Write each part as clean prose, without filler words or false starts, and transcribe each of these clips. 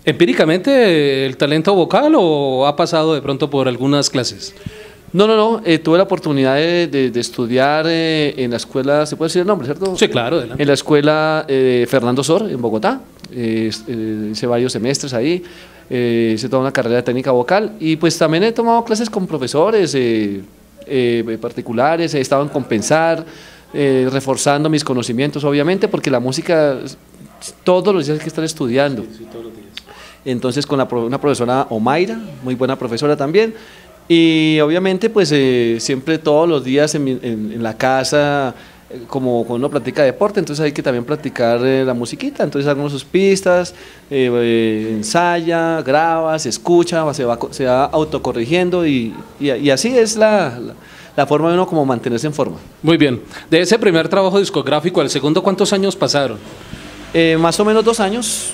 ¿Empíricamente el talento vocal o ha pasado de pronto por algunas clases? No, tuve la oportunidad de estudiar en la escuela, ¿se puede decir el nombre, cierto? Sí, claro, adelante. En la escuela Fernando Sor, en Bogotá. Hice varios semestres ahí, hice toda una carrera de técnica vocal y pues también he tomado clases con profesores particulares, he estado en Compensar, reforzando mis conocimientos, obviamente, porque la música todos los días hay que estar estudiando. Sí, todos los días. Entonces con una profesora Omaira, muy buena profesora también. Y obviamente pues siempre todos los días en la casa, como cuando uno practica deporte, entonces hay que también practicar la musiquita, entonces hacemos sus pistas, ensaya, graba, se escucha, se va autocorrigiendo y así es la forma de uno como mantenerse en forma. Muy bien, de ese primer trabajo discográfico al segundo, ¿cuántos años pasaron? Más o menos 2 años,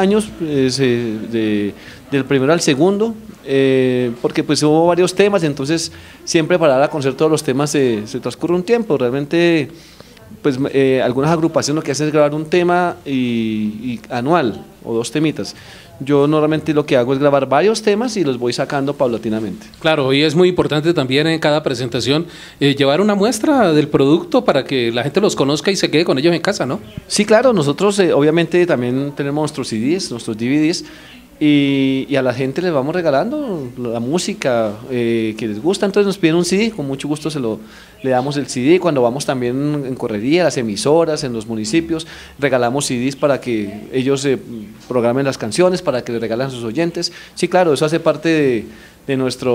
del primero al segundo, porque pues hubo varios temas, entonces siempre para dar a conocer todos los temas se transcurre un tiempo, realmente pues algunas agrupaciones lo que hacen es grabar un tema y anual o 2 temitas. Yo normalmente lo que hago es grabar varios temas y los voy sacando paulatinamente. Claro, y es muy importante también en cada presentación llevar una muestra del producto para que la gente los conozca y se quede con ellos en casa, ¿no? Sí, claro, nosotros obviamente también tenemos nuestros CDs, nuestros DVDs, y a la gente les vamos regalando la música que les gusta, entonces nos piden un CD, con mucho gusto le damos el CD, cuando vamos también en correría, las emisoras, en los municipios, regalamos CDs para que ellos programen las canciones, para que les regalen a sus oyentes. Sí, claro, eso hace parte de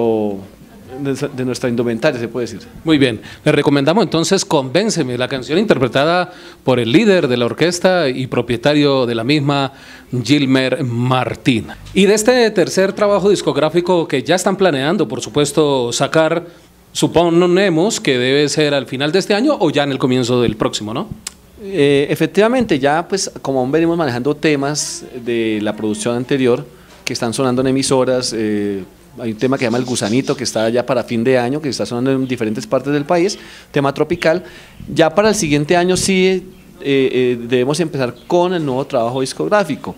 nuestra indumentaria, se puede decir. Muy bien, le recomendamos entonces Convénceme, la canción interpretada por el líder de la orquesta y propietario de la misma, Gilmer Martín. Y de este tercer trabajo discográfico que ya están planeando, por supuesto, sacar, suponemos que debe ser al final de este año o ya en el comienzo del próximo, ¿no? Efectivamente, ya pues como aún venimos manejando temas de la producción anterior que están sonando en emisoras, hay un tema que se llama El Gusanito, que está ya para fin de año, que está sonando en diferentes partes del país, tema tropical. Ya para el siguiente año sí debemos empezar con el nuevo trabajo discográfico.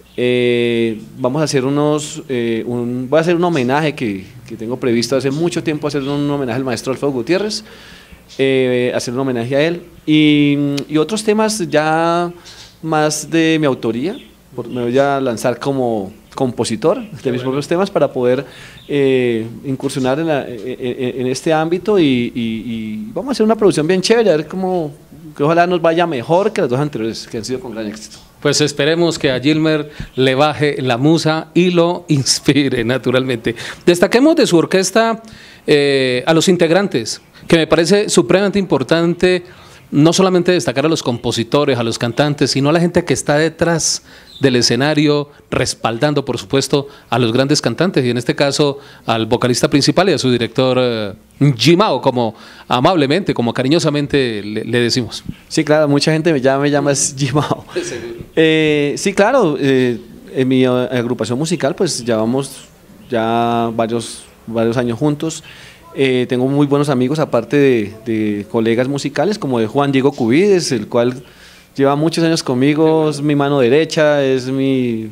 Vamos a hacer voy a hacer un homenaje que tengo previsto hace mucho tiempo, hacer un homenaje al maestro Alfredo Gutiérrez, hacer un homenaje a él y otros temas ya más de mi autoría. Me voy a lanzar como compositor de mis propios temas para poder incursionar en este ámbito y vamos a hacer una producción bien chévere, a ver cómo, que ojalá nos vaya mejor que las 2 anteriores, que han sido con gran éxito. Pues esperemos que a Gilmer le baje la musa y lo inspire naturalmente. Destaquemos de su orquesta a los integrantes, que me parece supremamente importante, no solamente destacar a los compositores, a los cantantes, sino a la gente que está detrás del escenario, respaldando, por supuesto, a los grandes cantantes, y en este caso al vocalista principal y a su director Jimao, como amablemente, como cariñosamente le decimos. Sí, claro, mucha gente me llama Jimao. Sí, claro, en mi agrupación musical pues llevamos ya varios años juntos. Tengo muy buenos amigos, aparte de colegas musicales, como de Juan Diego Cubides, el cual lleva muchos años conmigo, es mi mano derecha, es mi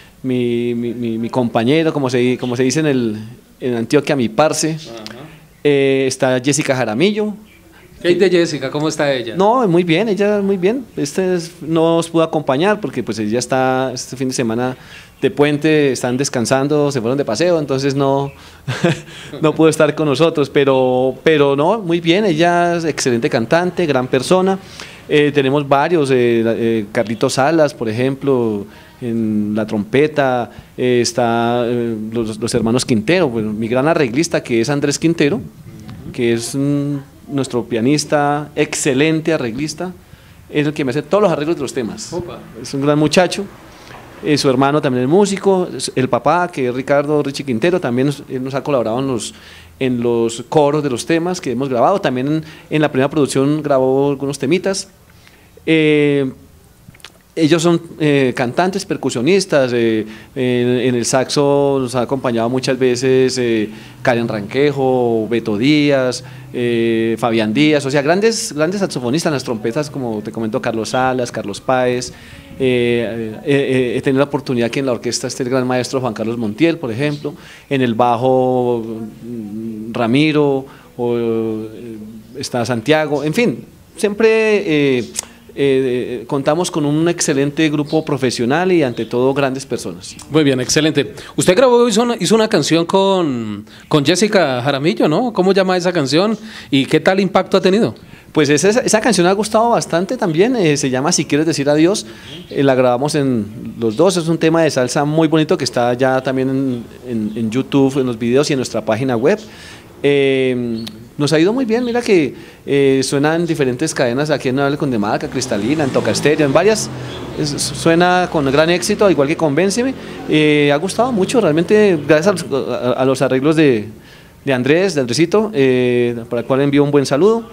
compañero, como se dice en Antioquia, mi parce. Está Jessica Jaramillo. ¿Qué hay de Jessica? ¿Cómo está ella? No, muy bien, ella muy bien. No nos pudo acompañar porque pues ella está este fin de semana de puente, están descansando, se fueron de paseo, entonces no pudo estar con nosotros, pero no, muy bien, ella es excelente cantante, gran persona. Tenemos varios, Carlitos Salas, por ejemplo, en la trompeta, está los hermanos Quintero, bueno, mi gran arreglista que es Andrés Quintero, que es nuestro pianista, excelente arreglista, es el que me hace todos los arreglos de los temas. Opa. Es un gran muchacho. Su hermano también es músico, el papá, que es Richie Quintero, también nos ha colaborado en los coros de los temas que hemos grabado, también en la primera producción grabó algunos temitas. Ellos son cantantes, percusionistas, en el saxo nos ha acompañado muchas veces Karen Ranquejo, Beto Díaz, Fabián Díaz, o sea, grandes saxofonistas. En las trompetas, como te comento, Carlos Salas, Carlos Páez, He tenido la oportunidad que en la orquesta esté el gran maestro Juan Carlos Montiel, por ejemplo, en el bajo Ramiro, está Santiago, en fin, siempre contamos con un excelente grupo profesional y ante todo grandes personas. Muy bien, excelente. Usted grabó, hizo una canción con Jessica Jaramillo, ¿no? ¿Cómo llama esa canción y qué tal impacto ha tenido? Pues esa canción ha gustado bastante también, se llama Si quieres decir adiós, la grabamos en los dos, es un tema de salsa muy bonito que está ya también en YouTube, en los videos y en nuestra página web. Nos ha ido muy bien, mira que suena en diferentes cadenas aquí en Nueva Condemarca, Cristalina, en Toca Estéreo, en varias, suena con gran éxito, igual que Convénceme. Ha gustado mucho, realmente, gracias a los arreglos de Andrés, de Andresito, para el cual envío un buen saludo.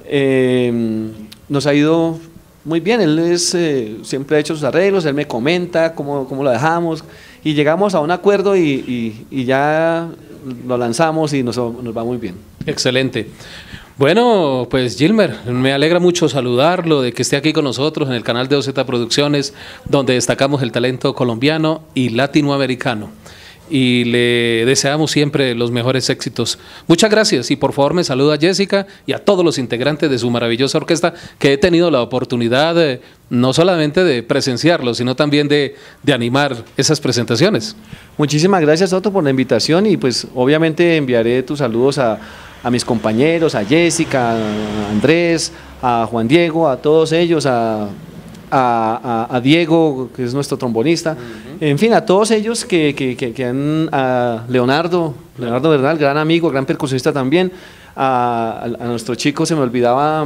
Nos ha ido muy bien, él siempre ha hecho sus arreglos, él me comenta cómo lo dejamos y llegamos a un acuerdo y ya lo lanzamos y nos va muy bien. Excelente. Bueno, pues Gilmer, me alegra mucho saludarlo, de que esté aquí con nosotros en el canal de OZ Producciones, donde destacamos el talento colombiano y latinoamericano. Y le deseamos siempre los mejores éxitos. Muchas gracias y por favor me saluda a Jessica y a todos los integrantes de su maravillosa orquesta que he tenido la oportunidad no solamente de presenciarlo, sino también de animar esas presentaciones. Muchísimas gracias, Otto, por la invitación y pues obviamente enviaré tus saludos a mis compañeros, a Jessica, a Andrés, a Juan Diego, a todos ellos, a Diego, que es nuestro trombonista, en fin, a todos ellos a Leonardo Bernal, gran amigo, gran percusionista también, a nuestro chico, se me olvidaba,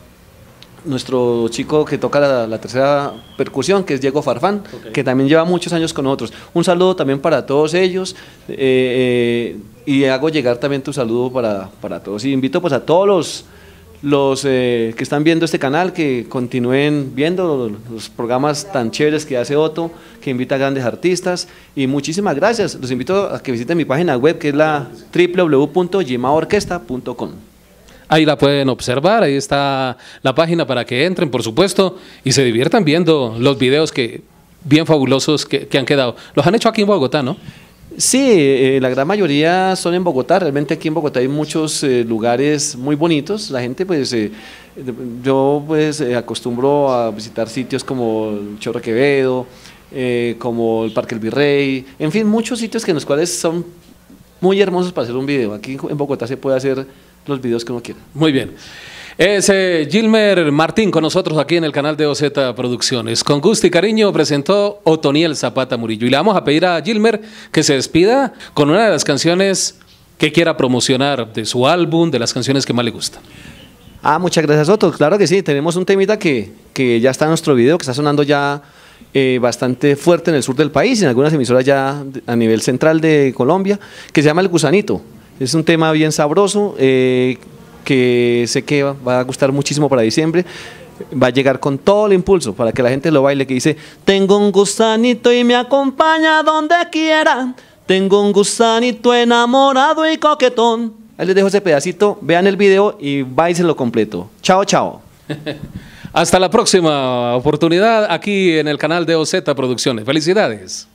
nuestro chico que toca la tercera percusión, que es Diego Farfán, que también lleva muchos años con nosotros. Un saludo también para todos ellos y hago llegar también tu saludo para todos. Y invito pues a todos los que están viendo este canal, que continúen viendo los programas tan chéveres que hace Otto, que invita a grandes artistas, y muchísimas gracias. Los invito a que visiten mi página web, que es la www.gimaorquesta.com. Ahí la pueden observar, ahí está la página para que entren, por supuesto, y se diviertan viendo los videos bien fabulosos que han quedado. Los han hecho aquí en Bogotá, ¿no? Sí, la gran mayoría son en Bogotá. Realmente aquí en Bogotá hay muchos lugares muy bonitos. La gente, pues, yo pues acostumbro a visitar sitios como el Chorro Quevedo, como el Parque El Virrey, en fin, muchos sitios en los cuales son muy hermosos para hacer un video. Aquí en Bogotá se puede hacer los videos que uno quiera. Muy bien. Es Gilmer Martín con nosotros aquí en el canal de OZ Producciones. Con gusto y cariño presentó Otoniel Zapata Murillo. Y le vamos a pedir a Gilmer que se despida con una de las canciones que quiera promocionar de su álbum, de las canciones que más le gustan. Muchas gracias, Otto. Claro que sí, tenemos un temita que ya está en nuestro video, que está sonando ya bastante fuerte en el sur del país, en algunas emisoras ya a nivel central de Colombia, que se llama El Gusanito. Es un tema bien sabroso, que sé que va a gustar muchísimo para diciembre. Va a llegar con todo el impulso para que la gente lo baile, que dice: tengo un gusanito y me acompaña donde quiera, tengo un gusanito enamorado y coquetón. Ahí les dejo ese pedacito, vean el video y báilenlo completo. Chao, chao. Hasta la próxima oportunidad aquí en el canal de OZ Producciones. Felicidades.